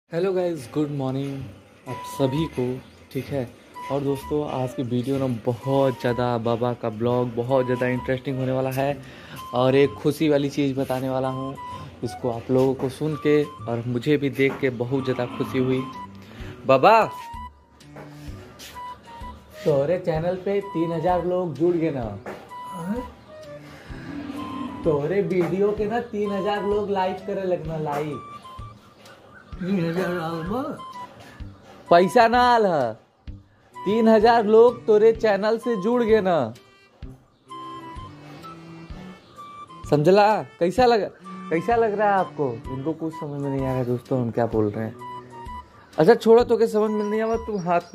Hello guys, good morning आप सभी को। ठीक है। और दोस्तों, आज की वीडियो ना बहुत ज़्यादा बाबा का ब्लॉग बहुत ज़्यादा इंटरेस्टिंग होने वाला है और एक खुशी वाली चीज़ बताने वाला हूँ। इसको आप लोगों को सुन के और मुझे भी देख के बहुत ज़्यादा खुशी हुई। बाबा, तोरे चैनल पे 3000 लोग जुड़ गए ना। तोरे वीडियो के ना 3000 लोग लाइक करे लगना। लाइक 3000 पैसा ना आल है। 3000 लोग तोरे चैनल से जुड़ गए ना। समझला? कैसा लग रहा है आपको? इनको कुछ समझ में नहीं आ रहा है दोस्तों, हम क्या बोल रहे हैं। अच्छा छोड़ो, तो के समझ में नहीं आवा, तुम हाथ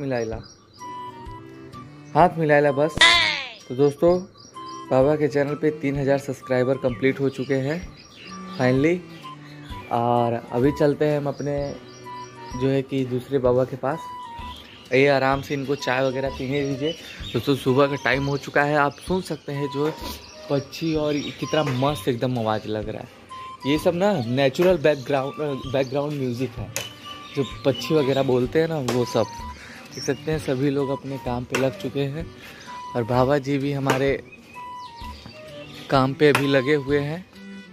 मिलाइला बस। तो दोस्तों, बाबा के चैनल पे 3000 सब्सक्राइबर कंप्लीट हो चुके हैं फाइनली। और अभी चलते हैं हम अपने जो है कि दूसरे बाबा के पास। ये आराम से इनको चाय वगैरह पीने दीजिए। दोस्तों, सुबह का टाइम हो चुका है। आप सुन सकते हैं जो पक्षी और कितना मस्त एकदम आवाज़ लग रहा है। ये सब ना नेचुरल बैकग्राउंड म्यूज़िक है। जो पक्षी वगैरह बोलते हैं ना, वो सब देख सकते हैं। सभी लोग अपने काम पे लग चुके हैं और बाबा जी भी हमारे काम पे अभी लगे हुए हैं।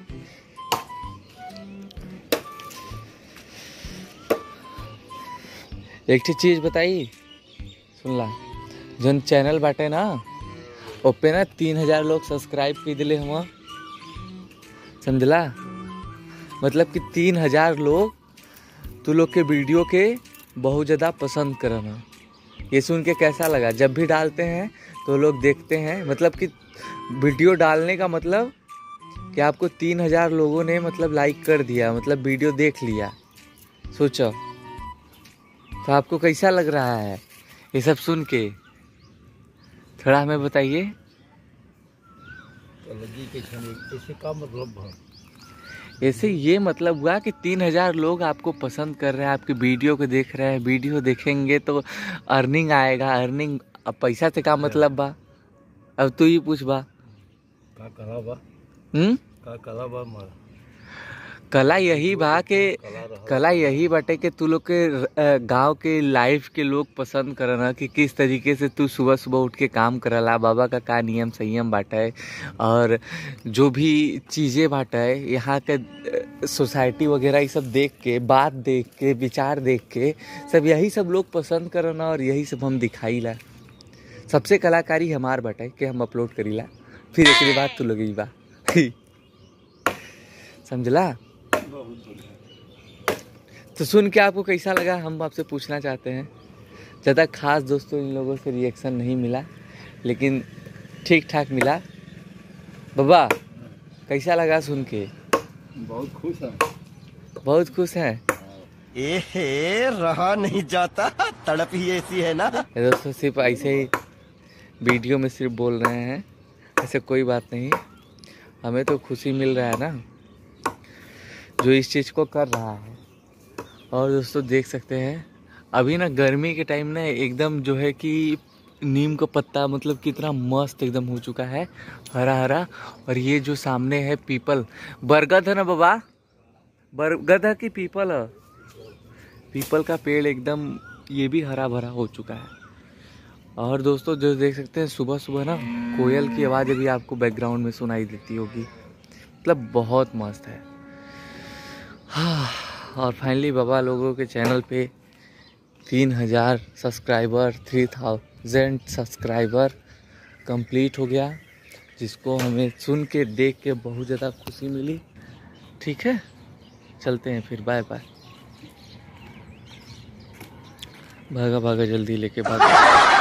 एक चीज़ बताई, सुन ला। जन चैनल बाटे ना, ओपे ना 3000 लोग सब्सक्राइब कर दिले हुआ। समझला? मतलब कि 3000 लोग तू लोग के वीडियो के बहुत ज़्यादा पसंद करना। ये सुन के कैसा लगा? जब भी डालते हैं तो लोग देखते हैं। मतलब कि वीडियो डालने का मतलब कि आपको 3000 लोगों ने मतलब लाइक कर दिया, मतलब वीडियो देख लिया। सोचो, तो आपको कैसा लग रहा है ये सब सुन के? थोड़ा हमें बताइए। ऐसे का मतलब है? ऐसे ये मतलब हुआ कि 3000 लोग आपको पसंद कर रहे हैं, आपकी वीडियो को देख रहे हैं। वीडियो देखेंगे तो अर्निंग आएगा। अर्निंग, अब पैसा से का मतलब बा? अब तू ही पूछ बा। का कला बा? का कला बा मार? कला यही बा के कला यही बाटे कि तू लोग के गांव के लाइफ के लोग पसंद करना कि किस तरीके से तू सुबह सुबह उठ के काम करला। बाबा का नियम संयम बाटे और जो भी चीज़ें बाटे यहाँ के सोसाइटी वगैरह, ये सब देख के, बात देख के, विचार देख के सब यही सब लोग पसंद करना और यही सब हम दिखाईला। सबसे कलाकारी हमार बाटे कि हम अपलोड करीला, फिर एक बात तू लगी बा। समझला? तो सुन के आपको कैसा लगा, हम आपसे पूछना चाहते हैं। ज़्यादा खास दोस्तों इन लोगों से रिएक्शन नहीं मिला, लेकिन ठीक ठाक मिला। बाबा, कैसा लगा सुन के? बहुत खुश है। बहुत खुश हैं। रहा नहीं जाता, तड़प ही ऐसी है ना। ये दोस्तों सिर्फ ऐसे ही वीडियो में सिर्फ बोल रहे हैं, ऐसे कोई बात नहीं। हमें तो खुशी मिल रहा है ना जो इस चीज़ को कर रहा है। और दोस्तों देख सकते हैं, अभी ना गर्मी के टाइम ना एकदम जो है कि नीम का पत्ता मतलब कितना मस्त एकदम हो चुका है, हरा हरा। और ये जो सामने है पीपल, बरगद है ना बाबा? बरगद है कि पीपल है? पीपल का पेड़ एकदम ये भी हरा भरा हो चुका है। और दोस्तों जो देख सकते हैं, सुबह सुबह ना कोयल की आवाज़ अभी आपको बैकग्राउंड में सुनाई देती होगी। मतलब बहुत मस्त है। हाँ, और फाइनली बाबा लोगों के चैनल पे 3000 सब्सक्राइबर, 3000 सब्सक्राइबर कंप्लीट हो गया, जिसको हमें सुन के देख के बहुत ज़्यादा खुशी मिली। ठीक है, चलते हैं फिर, बाय बाय। भागा भागा जल्दी लेके भागा।